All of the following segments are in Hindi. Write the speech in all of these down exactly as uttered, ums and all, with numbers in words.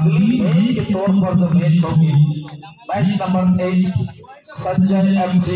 अगली मैच के तौर पर जो मैच होगी, मैच नंबर एक Sanjay MC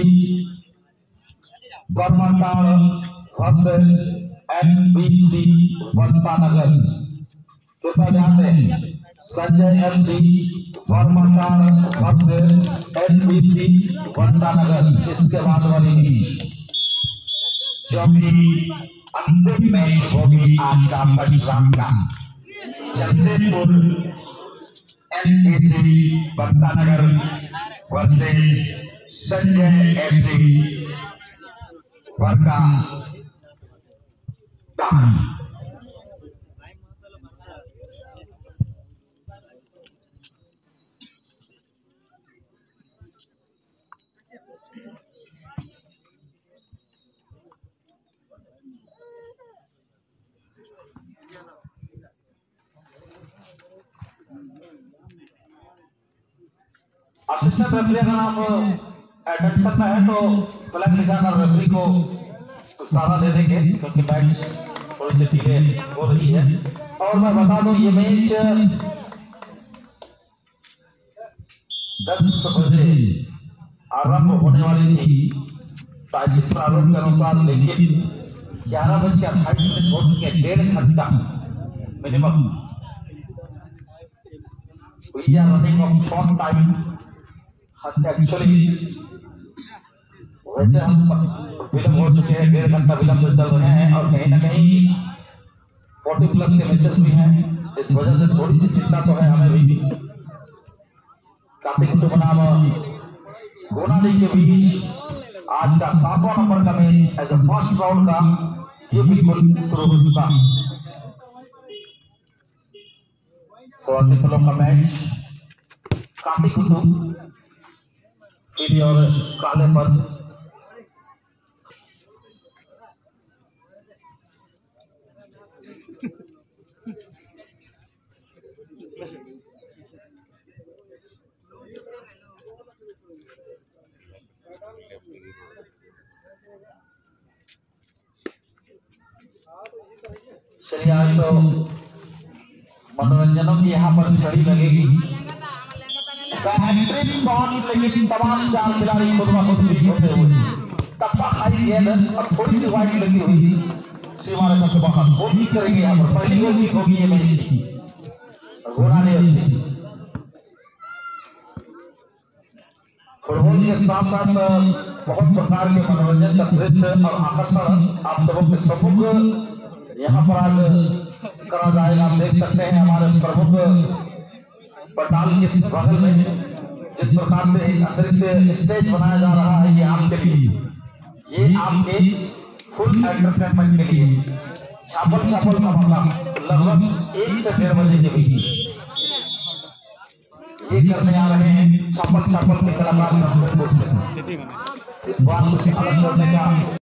Barmatad versus NBC Vantanagar. कृपया ध्यान दें, Sanjay MC Barmatad versus NBC Vantanagar. इसके बाद वाली जो कि अंतिम मैच होगी आज का परिश्रम का, Jamshedpur NBC Vantanagar versus Sanjay MC Vantanagar. Assistant referee का नाम एटेंशन में है तो फ्लैग दिखाकर रेफरी को इशारा दे देंगे, क्योंकि मैच थोड़ी सी डिले हो रही है। और मैं बता दूं, ये मैच दस बजे आरंभ होने वाली थी टाइपिस प्रारूप के अनुसार, लेकिन ग्यारह बज के अट्ठाईस मिनट हो चुके, डेढ़ घंटा minimum we are running of short time. Actually वैसे हम विलंब हो चुके हैं, डेढ़ घंटा विलंब से चल रहे हैं और कहीं ना कहीं फोर्टी प्लस के मैचेस भी हैं, इस वजह से थोड़ी सी चिंता तो है हमें भी। कार्तिक कुटुंब बनाम गोनाली के बीच आज का सातवां नंबर का match as a first round का ये बिल्कुल शुरू हो चुका। तो का मैच कार्तिक कुटुंब पीली और काले पर चलिए, आज तो मनोरंजनों की यहाँ पर छड़ी लगेगी। लेकिन तमाम चार खिलाड़ी खुद ब खुद होते हुए टप्पा खाई गेंद और थोड़ी सी वाइट लगी हुई थी सीमा रेखा के बाहर। गोल करेंगे यहाँ पर, पहली गोल की होगी ये मैच की गोनाली एफसी। फुटबॉल के साथ साथ बहुत प्रकार के मनोरंजन का दृश्य और आकर्षण आप सबों के सम्मुख यहाँ पर आज करा जाएगा। आप देख सकते हैं हमारे प्रमुख पंडाल के बगल में जिस प्रकार से एक अतिरिक्त स्टेज बनाया जा रहा है, ये आपके लिए, ये आपके फुल एंटरटेनमेंट के लिए छापल छापल का मतलब लगभग एक से डेढ़ बजे के बीच ये करने आ रहे हैं छापल छापल के कलाकार। इस बात को अलग करने का